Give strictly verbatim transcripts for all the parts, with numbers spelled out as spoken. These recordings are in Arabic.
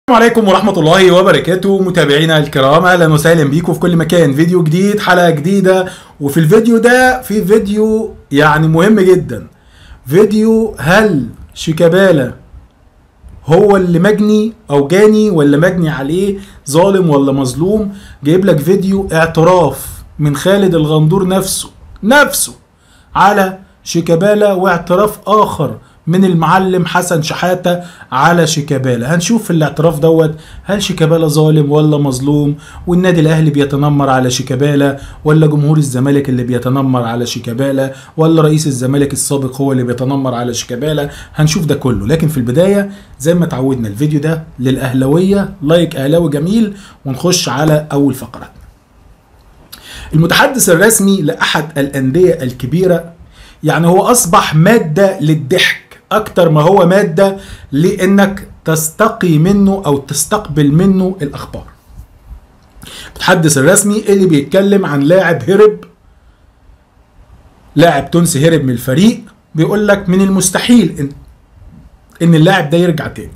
السلام عليكم ورحمة الله وبركاته متابعينا الكرام، اهلا وسهلا بيكم في كل مكان. فيديو جديد، حلقة جديدة. وفي الفيديو ده في فيديو يعني مهم جدا، فيديو هل شيكابالا هو اللي مجني او جاني ولا مجني عليه، ظالم ولا مظلوم. جايب لك فيديو اعتراف من خالد الغندور نفسه نفسه على شيكابالا، واعتراف اخر من المعلم حسن شحاتة على شيكابالا. هنشوف في الاعتراف دوت هل شيكابالا ظالم ولا مظلوم، والنادي الاهلي بيتنمر على شيكابالا ولا جمهور الزمالك اللي بيتنمر على شيكابالا ولا رئيس الزمالك السابق هو اللي بيتنمر على شيكابالا. هنشوف ده كله، لكن في البداية زي ما تعودنا الفيديو ده للاهلاوية، لايك اهلاوي جميل، ونخش على اول فقرة. المتحدث الرسمي لاحد الاندية الكبيرة، يعني هو اصبح مادة للضحك اكتر ما هو مادة لانك تستقي منه او تستقبل منه الاخبار. المتحدث الرسمي اللي بيتكلم عن لاعب هرب، لاعب تونسي هرب من الفريق، بيقول لك من المستحيل ان ان اللاعب ده يرجع تاني.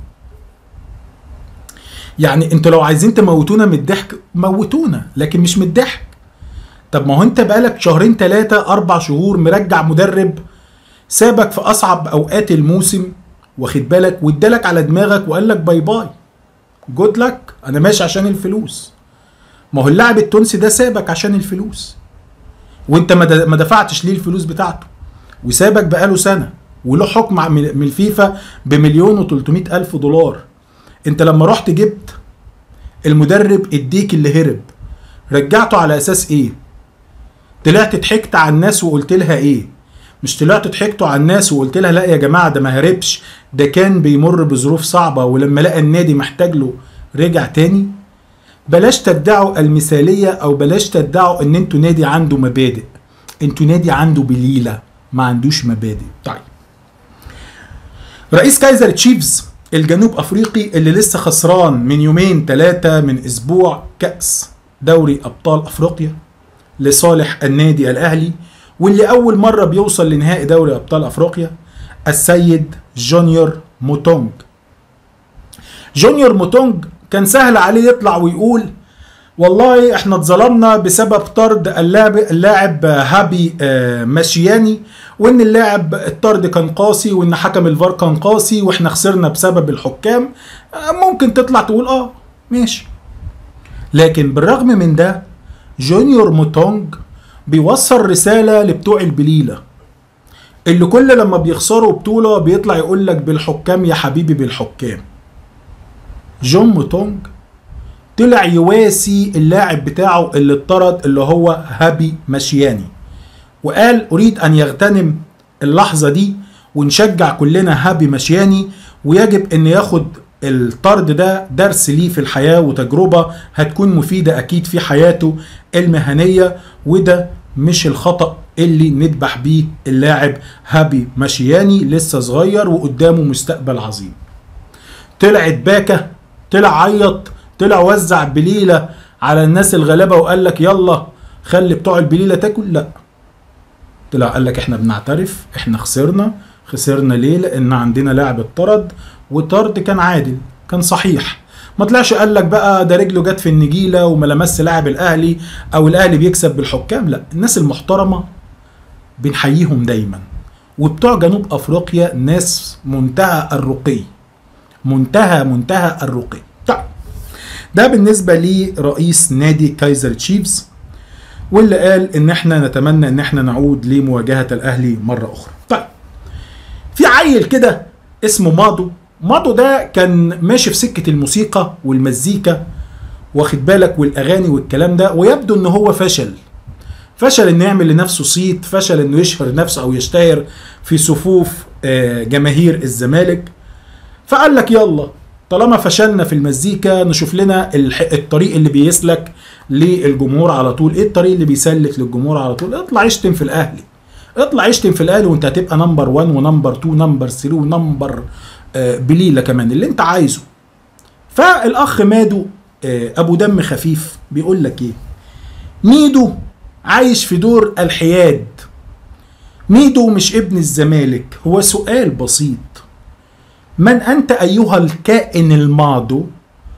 يعني انتوا لو عايزين تموتونا من الضحك موتونا، لكن مش من الضحك. طب ما هو انت بقالك شهرين ثلاثة اربع شهور مرجع مدرب سابك في اصعب اوقات الموسم، واخد بالك، وادالك على دماغك وقال لك باي باي جود لك، انا ماشي عشان الفلوس. ما هو اللاعب التونسي ده سابك عشان الفلوس، وانت ما دفعتش ليه الفلوس بتاعته، وسابك بقاله سنه وله حكم من الفيفا بمليون وتلتمية الف دولار. انت لما رحت جبت المدرب اديك اللي هرب، رجعته على اساس ايه؟ طلعت ضحكت على الناس وقلت لها ايه؟ مش طلعت ضحكتوا على الناس وقلت لها لا يا جماعه ده ما هربش، ده كان بيمر بظروف صعبه ولما لقى النادي محتاج له رجع تاني. بلاش تدعوا المثاليه، او بلاش تدعوا ان انتوا نادي عنده مبادئ. انتوا نادي عنده بليله ما عندوش مبادئ. طيب، رئيس كايزر تشيفز الجنوب افريقي اللي لسه خسران من يومين ثلاثه من اسبوع كاس دوري ابطال افريقيا لصالح النادي الاهلي، واللي اول مرة بيوصل لنهائي دوري ابطال افريقيا، السيد جونيور موتونج. جونيور موتونج كان سهل عليه يطلع ويقول والله احنا اتظلمنا بسبب طرد اللاعب اللاعب هابي ماشياني، وان اللاعب الطرد كان قاسي، وان حكم الفار كان قاسي، واحنا خسرنا بسبب الحكام. ممكن تطلع تقول اه ماشي، لكن بالرغم من ده جونيور موتونج بيوصل رسالة لبتوع البليلة اللي كل لما بيخسروا بطولة بيطلع يقول لك بالحكام يا حبيبي بالحكام. جون موتونج طلع يواسي اللاعب بتاعه اللي اتطرد اللي هو هابي ماشياني، وقال اريد ان يغتنم اللحظة دي ونشجع كلنا هابي ماشياني، ويجب ان ياخد الطرد ده درس ليه في الحياة وتجربة هتكون مفيدة اكيد في حياته المهنية، وده مش الخطأ اللي ندبح بيه اللاعب هابي ماشياني، لسه صغير وقدامه مستقبل عظيم. طلع اتباكى، طلع عيط، طلع وزع بليلة على الناس الغلابة وقال لك يلا خلي بتوع البليلة تاكل. لا، طلع قال لك احنا بنعترف احنا خسرنا. خسرنا ليه؟ لان عندنا لاعب اتطرد، والطرد كان عادل كان صحيح. ما طلعش قال لك بقى ده رجله جت في النجيله وما لمس لاعب الاهلي او الاهلي بيكسب بالحكام. لا، الناس المحترمه بنحييهم دايما، وبتوع جنوب افريقيا ناس منتهى الرقي، منتهى منتهى الرقي. طيب، ده بالنسبه لرئيس نادي كايزر تشيفز، واللي قال ان احنا نتمنى ان احنا نعود لمواجهه الاهلي مره اخرى. طيب، في عيل كده اسمه مادو. مادو ده كان ماشي في سكة الموسيقى والمزيكا، واخد بالك، والاغاني والكلام ده، ويبدو ان هو فشل فشل انه يعمل لنفسه صيت، فشل انه يشهر نفسه او يشتهر في صفوف جماهير الزمالك. فقال لك يلا طالما فشلنا في المزيكا نشوف لنا الطريق اللي بيسلك للجمهور على طول. ايه الطريق اللي بيسلك للجمهور على طول؟ اطلع يشتم في الاهلي، اطلع يشتم في الاهلي وانت هتبقى نمبر واحد ونمبر اتنين ونمبر تلاتة ونمبر بليلة كمان اللي انت عايزه. فالاخ مادو ابو دم خفيف بيقول لك ايه؟ ميدو عايش في دور الحياد، ميدو مش ابن الزمالك. هو سؤال بسيط، من انت ايها الكائن الماضو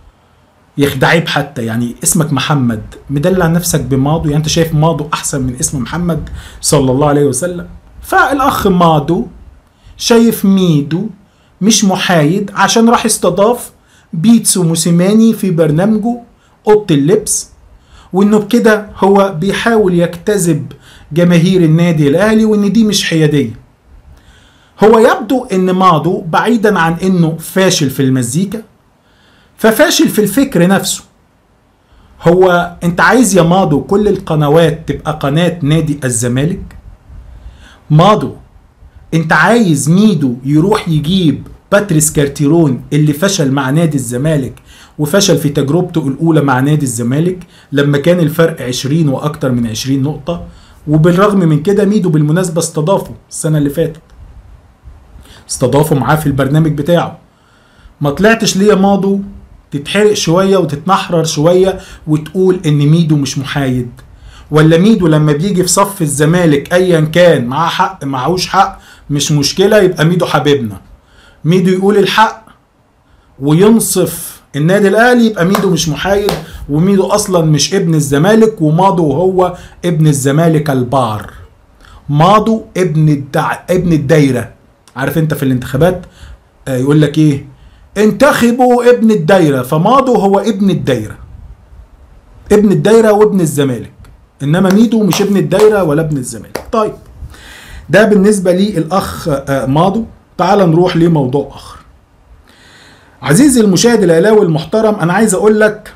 يخدعيب حتى، يعني اسمك محمد مدلع نفسك بماضو، يعني انت شايف ماضو احسن من اسم محمد صلى الله عليه وسلم. فالاخ ماضو شايف ميدو مش محايد عشان راح استضاف بيتسو موسيماني في برنامجه اوضه اللبس، وانه بكده هو بيحاول يجتذب جماهير النادي الاهلي، وان دي مش حياديه. هو يبدو ان ماضو بعيدا عن انه فاشل في المزيكا ففاشل في الفكر نفسه. هو انت عايز يا ماضو كل القنوات تبقى قناة نادي الزمالك؟ ماضو انت عايز ميدو يروح يجيب باتريس كارتيرون اللي فشل مع نادي الزمالك وفشل في تجربته الاولى مع نادي الزمالك لما كان الفرق عشرين واكتر من عشرين نقطة، وبالرغم من كده ميدو بالمناسبة استضافه السنة اللي فاتت، استضافوا معاه في البرنامج بتاعه. ما طلعتش ليه يا ماضو تتحرق شوية وتتنحرر شوية وتقول ان ميدو مش محايد؟ ولا ميدو لما بيجي في صف الزمالك ايا كان معاه حق معهوش حق مش مشكلة، يبقى ميدو حبيبنا، ميدو يقول الحق وينصف النادي الاهلي يبقى ميدو مش محايد، وميدو اصلا مش ابن الزمالك، وماضو هو ابن الزمالك البار. ماضو ابن الدع... ابن الدايرة. عارف انت في الانتخابات آه يقول لك ايه؟ انتخبوا ابن الدايرة، فماضو هو ابن الدايرة، ابن الدايرة وابن الزمالك، انما ميدو مش ابن الدايرة ولا ابن الزمالك. طيب ده بالنسبة لي الاخ آه ماضو. تعال نروح لموضوع اخر. عزيزي المشاهد الاهلاوي المحترم، انا عايز اقول لك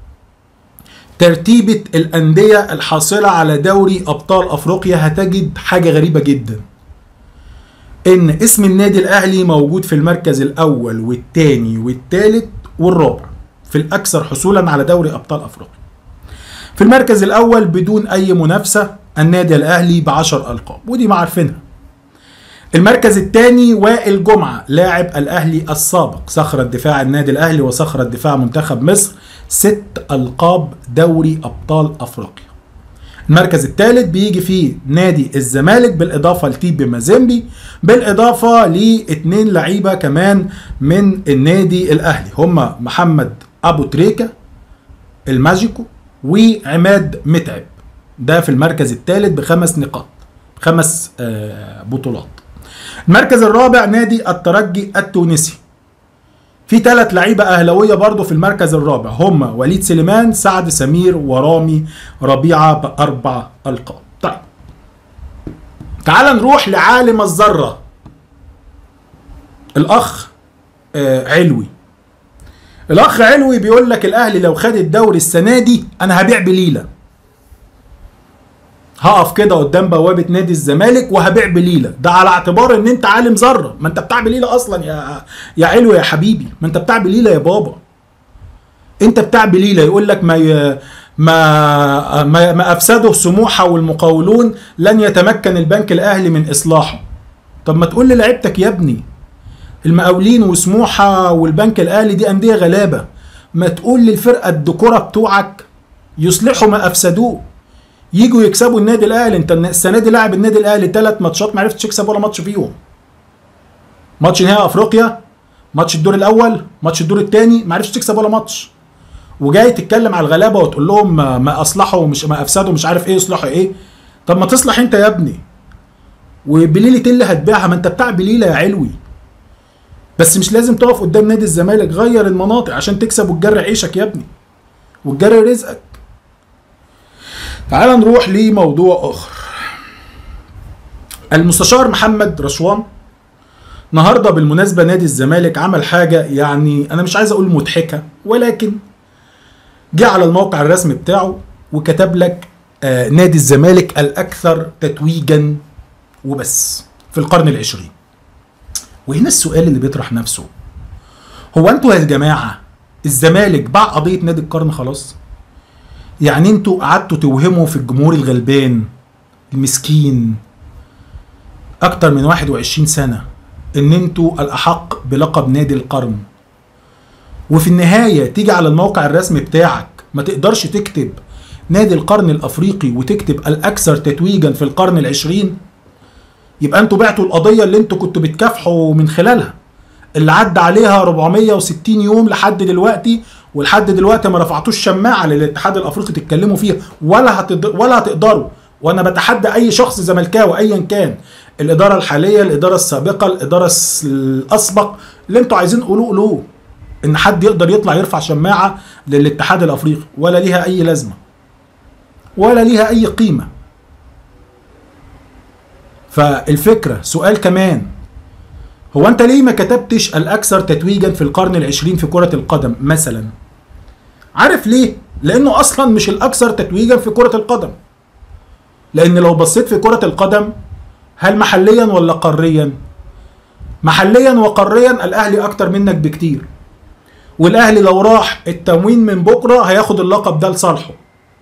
ترتيبة الاندية الحاصلة على دوري ابطال افريقيا هتجد حاجة غريبة جدا، ان اسم النادي الاهلي موجود في المركز الاول والثاني والثالث والرابع في الاكثر حصولا على دوري ابطال افريقيا. في المركز الاول بدون اي منافسة النادي الاهلي بعشر القاب ودي ما عارفينها. المركز الثاني وائل جمعة لاعب الاهلي السابق، صخرة دفاع النادي الاهلي وصخرة دفاع منتخب مصر، ست القاب دوري ابطال افريقيا. المركز الثالث بيجي فيه نادي الزمالك بالاضافه لتيبي مازيمبي، بالاضافه لاثنين لعيبه كمان من النادي الاهلي، هم محمد ابو تريكه الماجيكو وعماد متعب. ده في المركز الثالث بخمس نقاط، خمس بطولات. المركز الرابع نادي الترجي التونسي، في ثلاث لعيبه اهلاويه برضه في المركز الرابع، هم وليد سليمان، سعد سمير، ورامي ربيعه باربع القاب. طيب تعال نروح لعالم الذره الاخ آه علوي. الاخ علوي بيقول لك الاهلي لو خد الدوري السنه دي انا هبيع بليله، هقف كده قدام بوابه نادي الزمالك وهبيع بليله. ده على اعتبار ان انت عالم ذره، ما انت بتاع بليله اصلا يا يا علوي يا حبيبي، ما انت بتاع بليله يا بابا، انت بتاع بليله. يقول لك ما ي... ما ما, ما افسده سموحه والمقاولون لن يتمكن البنك الاهلي من اصلاحه. طب ما تقول لعيبتك يا ابني، المقاولين وسموحه والبنك الاهلي دي انديه غلابه، ما تقول للفرقه الدكوره بتوعك يصلحوا ما افسدوه، يجوا يكسبوا النادي الاهلي. انت السنه دي لاعب النادي الاهلي ثلاث ماتشات ما عرفتش تكسب ولا ماتش فيهم. ماتش نهائي افريقيا، ماتش الدور الاول، ماتش الدور الثاني، ما عرفتش تكسب ولا ماتش. وجاي تتكلم على الغلابه وتقول لهم ما اصلحوا مش ما افسدوا مش عارف ايه يصلحوا ايه. طب ما تصلح انت يا ابني، وبليله اللي هتبيعها، ما انت بتاع بليله يا علوي. بس مش لازم تقف قدام نادي الزمالك، غير المناطق عشان تكسب وتجري عيشك يا ابني وتجري رزقك. تعال نروح لموضوع اخر. المستشار محمد رشوان النهارده بالمناسبه نادي الزمالك عمل حاجه يعني انا مش عايز اقول مضحكه، ولكن جه على الموقع الرسمي بتاعه وكتب لك آه نادي الزمالك الاكثر تتويجا وبس في القرن العشرين. وهنا السؤال اللي بيطرح نفسه، هو انتوا يا جماعه الزمالك باع قضيه نادي القرن خلاص؟ يعني انتوا قعدتوا توهموا في الجمهور الغلبان المسكين اكتر من واحد وعشرين سنة ان انتوا الاحق بلقب نادي القرن، وفي النهاية تيجي على الموقع الرسمي بتاعك ما تقدرش تكتب نادي القرن الافريقي وتكتب الاكثر تتويجا في القرن العشرين؟ يبقى انتوا بعتوا القضية اللي انتوا كنتوا بتكافحوا من خلالها، اللي عدى عليها أربعمية وستين يوم لحد دلوقتي ولحد دلوقتي ما رفعتوش شماعه للاتحاد الافريقي تتكلموا فيها، ولا هتقدر ولا هتقدروا. وانا بتحدى اي شخص زملكاوي ايا كان، الاداره الحاليه، الاداره السابقه، الاداره الاسبق، اللي انتوا عايزين قولوه قولوه، ان حد يقدر يطلع يرفع شماعه للاتحاد الافريقي، ولا ليها اي لازمه ولا ليها اي قيمه. فالفكره سؤال كمان، هو انت ليه ما كتبتش الاكثر تتويجا في القرن العشرين في كره القدم مثلا؟ عارف ليه؟ لانه اصلا مش الاكثر تتويجا في كره القدم. لان لو بصيت في كره القدم، هل محليا ولا قاريا؟ محليا وقاريا الاهلي اكتر منك بكتير، والاهلي لو راح التموين من بكره هياخد اللقب ده لصالحه.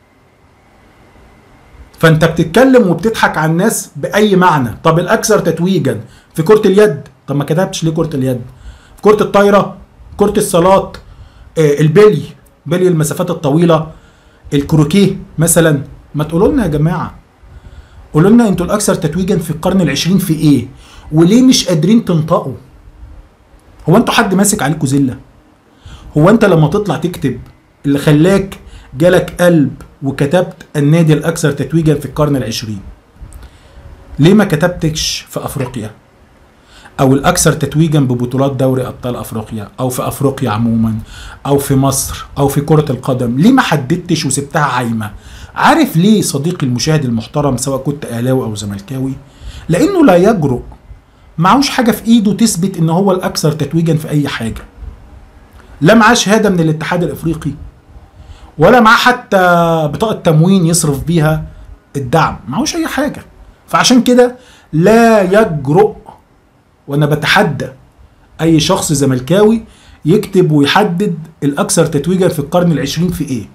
فانت بتتكلم وبتضحك على الناس باي معنى. طب الاكثر تتويجا في كره اليد، طب ما كتبتش ليه كره اليد؟ في كره الطايره، كره الصالات، آه البلي، بلي المسافات الطويله، الكروكيه مثلا. ما تقولوا لنا يا جماعه، قولوا لنا انتوا الاكثر تتويجا في القرن العشرين في ايه؟ وليه مش قادرين تنطقوا؟ هو انتوا حد ماسك عليكم زله؟ هو انت لما تطلع تكتب اللي خلاك جالك قلب وكتبت النادي الاكثر تتويجا في القرن العشرين، ليه ما كتبتش في افريقيا؟ او الاكثر تتويجا ببطولات دوري ابطال افريقيا، او في افريقيا عموما، او في مصر، او في كرة القدم؟ ليه ما حددتش وسبتها عايمة؟ عارف ليه صديقي المشاهد المحترم، سواء كنت اهلاوي او زملكاوي؟ لانه لا يجرؤ، معهوش حاجة في ايده تثبت ان هو الاكثر تتويجا في اي حاجة. لا معاه شهادة من الاتحاد الافريقي، ولا معاه حتى بطاقة تموين يصرف بيها الدعم، معهوش اي حاجة. فعشان كده لا يجرؤ، وانا بتحدى اي شخص زملكاوي يكتب ويحدد الاكثر تتويجا في القرن العشرين في ايه.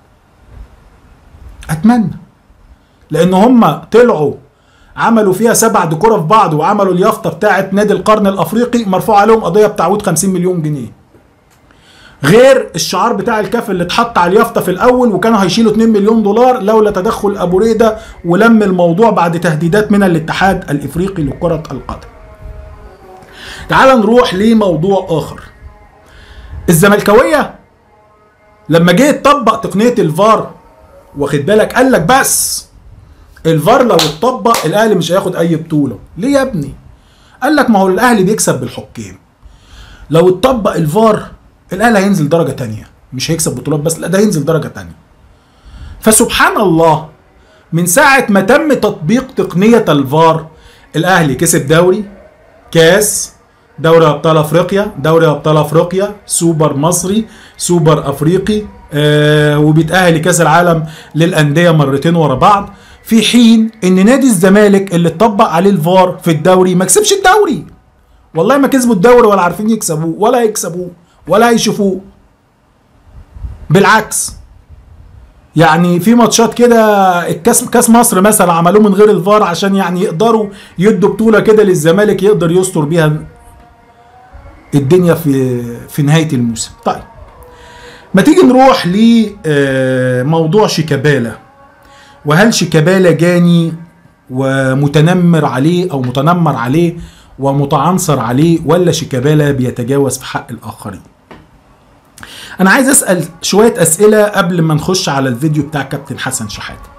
اتمنى، لان هم طلعوا عملوا فيها سبع ديكوره في بعض، وعملوا اليافطه بتاعه نادي القرن الافريقي مرفوع عليهم قضيه بتعويض خمسين مليون جنيه، غير الشعار بتاع الكاف اللي اتحط على اليافطه في الاول، وكانوا هيشيلوا اتنين مليون دولار لولا تدخل ابو ريده ولم الموضوع بعد تهديدات من الاتحاد الافريقي لكره القدم. تعال نروح لموضوع اخر. الزملكاويه لما جه يطبق تقنيه الفار، واخد بالك، قال لك بس الفار لو اتطبق الاهلي مش هياخد اي بطوله. ليه يا ابني؟ قال لك ما هو الاهلي بيكسب بالحكام، لو اتطبق الفار الاهلي هينزل درجه تانية، مش هيكسب بطولات بس، لا ده هينزل درجه تانية. فسبحان الله، من ساعه ما تم تطبيق تقنيه الفار الاهلي كسب دوري، كاس، دوري ابطال افريقيا، دوري ابطال افريقيا، سوبر مصري، سوبر افريقي، آه وبيتاهل لكاس العالم للانديه مرتين ورا بعض، في حين ان نادي الزمالك اللي اتطبق عليه الفار في الدوري ما كسبش الدوري. والله ما كسبوا الدوري، ولا عارفين يكسبوه، ولا يكسبوه، ولا يشوفوه. بالعكس، يعني في ماتشات كده الكاس، كاس مصر مثلا، عملوه من غير الفار عشان يعني يقدروا يدوا بطوله كده للزمالك يقدر يستر بيها الدنيا في في نهايه الموسم. طيب ما تيجي نروح لموضوع شيكابالا، وهل شيكابالا جاني ومتنمر عليه او متنمر عليه ومتعنصر عليه، ولا شيكابالا بيتجاوز في حق الاخرين؟ انا عايز اسال شويه اسئله قبل ما نخش على الفيديو بتاع كابتن حسن شحاته.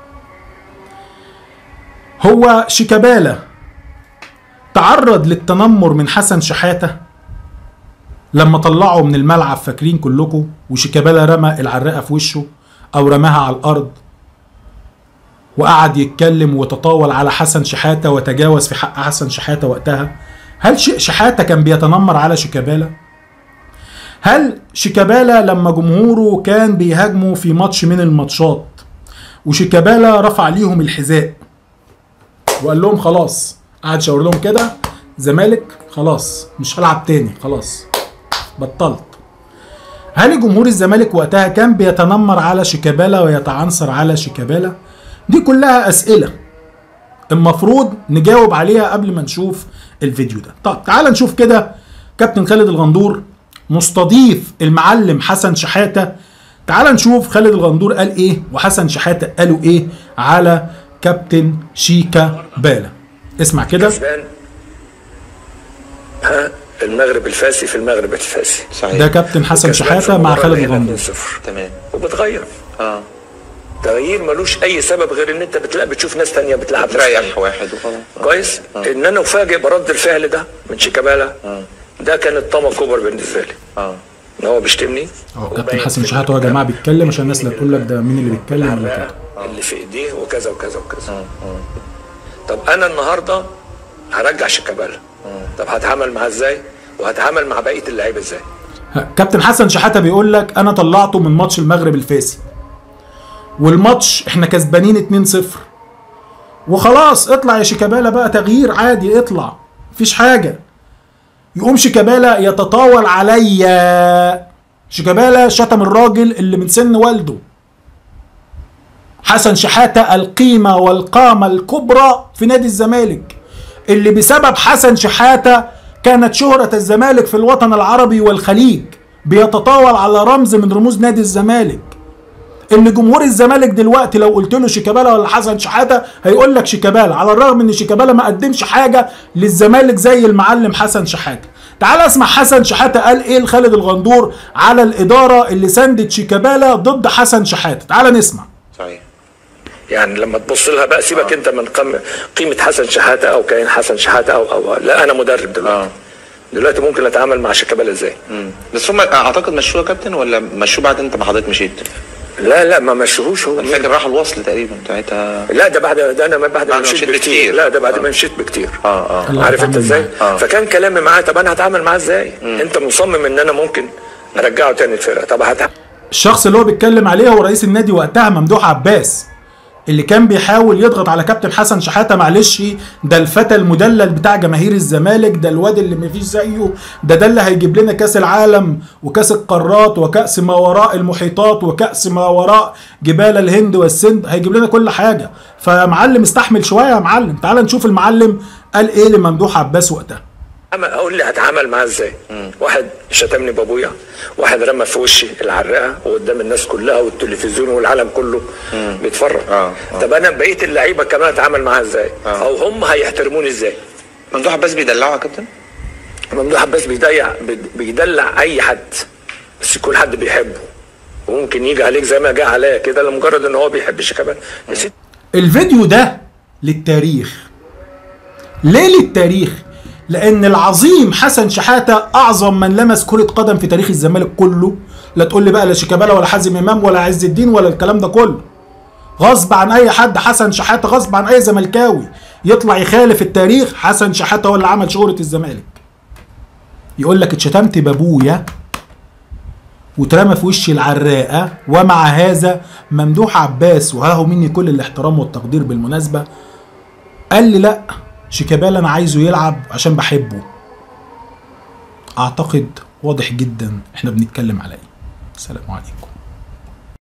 هو شيكابالا تعرض للتنمر من حسن شحاته لما طلعوا من الملعب، فاكرين كلكم، وشيكابالا رمى العراقه في وشه او رماها على الارض، وقعد يتكلم وتطاول على حسن شحاته وتجاوز في حق حسن شحاته وقتها. هل شحاته كان بيتنمر على شيكابالا؟ هل شيكابالا لما جمهوره كان بيهاجموا في ماتش من الماتشات وشيكابالا رفع ليهم الحذاء وقال لهم خلاص، قعد شاور لهم كده، زمالك خلاص مش هلعب تاني، خلاص بطلت، هل جمهور الزمالك وقتها كان بيتنمر على شيكابالا ويتعنصر على شيكابالا؟ دي كلها اسئله المفروض نجاوب عليها قبل ما نشوف الفيديو ده. طب تعال نشوف كده كابتن خالد الغندور مستضيف المعلم حسن شحاته. تعال نشوف خالد الغندور قال ايه وحسن شحاته قالوا ايه على كابتن شيكابالا. اسمع كده. ها المغرب الفاسي في المغرب الفاسي. صحيح. ده كابتن حسن شحاته مع خالد الغندور. تمام. وبتغير اه تغيير ملوش اي سبب غير ان انت بتلاقي بتشوف ناس ثانيه بتلعب تريح واحد وخلاص. كويس. آه. ان انا افاجئ برد الفعل ده من شيكابالا. آه. ده كانت طمع كبر بالنسبه لي. اه ان هو بيشتمني. اه كابتن حسن شحاته يا جماعه بيتكلم عشان الناس لا تقول لك ده مين اللي بيتكلم ولا كده. اللي في ايديه وكذا وكذا وكذا. آه. آه. طب انا النهارده هرجع شيكابالا. آه. طب هتعامل معاه ازاي؟ وهتعامل مع بقيه اللعيبه ازاي؟ كابتن حسن شحاته بيقول لك انا طلعته من ماتش المغرب الفاسي والماتش احنا كسبانين اتنين صفر وخلاص اطلع يا شيكابالا بقى تغيير عادي اطلع مفيش حاجه. يقوم شيكابالا يتطاول عليا. شيكابالا شتم الراجل اللي من سن والده. حسن شحاته القيمه والقامه الكبرى في نادي الزمالك اللي بسبب حسن شحاته كانت شهرة الزمالك في الوطن العربي والخليج. بيتطاول على رمز من رموز نادي الزمالك ان جمهور الزمالك دلوقتي لو قلت له شيكابالا ولا حسن شحاته هيقول لك شيكابالا، على الرغم ان شيكابالا ما قدمش حاجه للزمالك زي المعلم حسن شحاته. تعال اسمع حسن شحاته قال ايه لخالد الغندور على الاداره اللي ساندت شيكابالا ضد حسن شحاته. تعال نسمع. صحيح. يعني لما تبص لها بقى سيبك آه. انت من قيمه حسن شحاته او كائن حسن شحاته او او لا انا مدرب دلوقتي. آه. دلوقتي ممكن اتعامل مع شيكابالا ازاي؟ امم بس هم اعتقد مشوه كابتن ولا مشوه بعد انت ما حضرتك مشيت؟ لا لا ما مشوهوش. هو فاكر راح الوصل تقريبا بتاعتها. لا ده بعد ده انا بعد ما مشيت بكتير. لا ده بعد آه. ما مشيت بكتير. اه اه عارف انت ازاي؟ آه. فكان كلامي معاه طب انا هتعامل معاه ازاي؟ مم. انت مصمم ان انا ممكن ارجعه تاني الفرقه. طب هتعامل. الشخص اللي هو بيتكلم عليه هو رئيس النادي وقتها ممدوح عباس اللي كان بيحاول يضغط على كابتن حسن شحاته. معلش ده الفتى المدلل بتاع جماهير الزمالك، ده الواد اللي مفيش زيه، ده ده اللي هيجيب لنا كاس العالم وكاس القارات وكاس ما وراء المحيطات وكاس ما وراء جبال الهند والسند، هيجيب لنا كل حاجه. فيا معلم استحمل شويه يا معلم. تعال نشوف المعلم قال ايه لممدوح عباس وقتها. اقول لي هتعامل معاه ازاي؟ واحد شتمني بابويا، واحد رمى في وشي العراقه وقدام الناس كلها والتلفزيون والعالم كله مم. بيتفرج. آه. آه. طب انا بقيه اللعيبه كمان اتعامل معاها ازاي؟ آه. او هم هيحترموني ازاي؟ ممدوح عباس بيدلعه يا كابتن؟ ممدوح عباس بيدلع بيدلع اي حد بس يكون حد بيحبه وممكن يجي عليك زي ما جه عليا كده لمجرد ان هو بيحب شيكابالا. الفيديو ده للتاريخ. ليه للتاريخ؟ لان العظيم حسن شحاته اعظم من لمس كرة قدم في تاريخ الزمالك كله. لا تقول لي بقى لا شيكابالا ولا حازم امام ولا عز الدين ولا الكلام ده كله. غصب عن اي حد حسن شحاته، غصب عن اي زملكاوي يطلع يخالف التاريخ. حسن شحاته هو اللي عمل شهرة الزمالك. يقول لك اتشتمت بابويا واترمى في وشي العراقه، ومع هذا ممدوح عباس وهاهو مني كل الاحترام والتقدير بالمناسبه قال لي لا شيكابالا انا عايزه يلعب عشان بحبه. اعتقد واضح جدا احنا بنتكلم على ايه. السلام عليكم.